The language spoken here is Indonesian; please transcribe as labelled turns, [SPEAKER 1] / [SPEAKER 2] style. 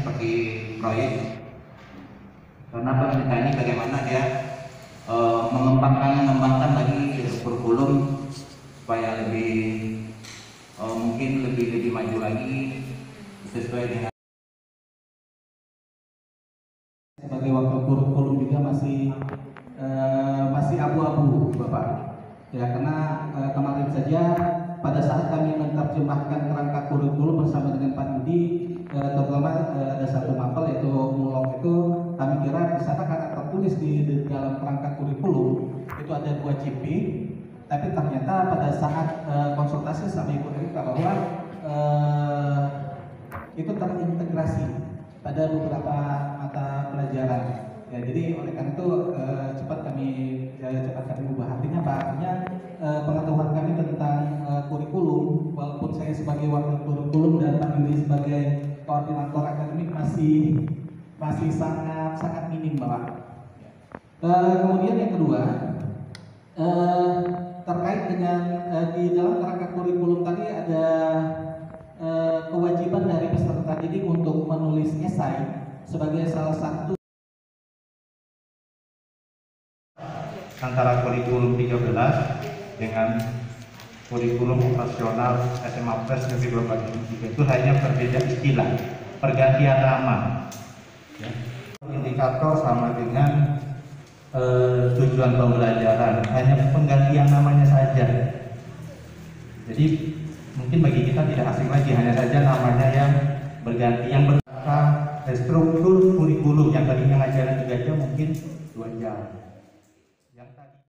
[SPEAKER 1] seperti proyek, karena pemerintah ini bagaimana dia mengembangkan lagi kurikulum supaya lebih mungkin lebih maju lagi sesuai dengan
[SPEAKER 2] sebagai wakil kurikulum juga masih abu-abu, Bapak. Ya, karena kemarin saja pada saat kami menerjemahkan kerangka kurikulum bersama dengan Pak Yudi, terutama ada satu mapel yaitu mulok itu, kami kira di sana karena tertulis di dalam kerangka kurikulum itu ada 2 GP, tapi ternyata pada saat konsultasi sama Ibu Erika bahwa itu terintegrasi pada beberapa mata pelajaran. Ya, jadi oleh karena itu cepat kami ubah. Artinya Pak, pengetahuan kami tentang kurikulum, walaupun saya sebagai wakil kurikulum dan Pak Yudi sebagai koordinator akademik masih sangat minim, Bapak. Kemudian yang kedua, terkait dengan di dalam kerangka kurikulum tadi ada kewajiban dari peserta didik untuk menulis esai sebagai salah satu
[SPEAKER 3] antara kurikulum 13 dengan kurikulum operasional SMA Plus Negeri Berbagai itu hanya berbeda istilah, pergantian nama. Ya. Indikator sama dengan tujuan pembelajaran, hanya penggantian namanya saja. Jadi mungkin bagi kita tidak asing lagi, hanya saja namanya yang berganti, yang struktur kurikulum yang tadinya ngajaran 3 jam mungkin 2 jam.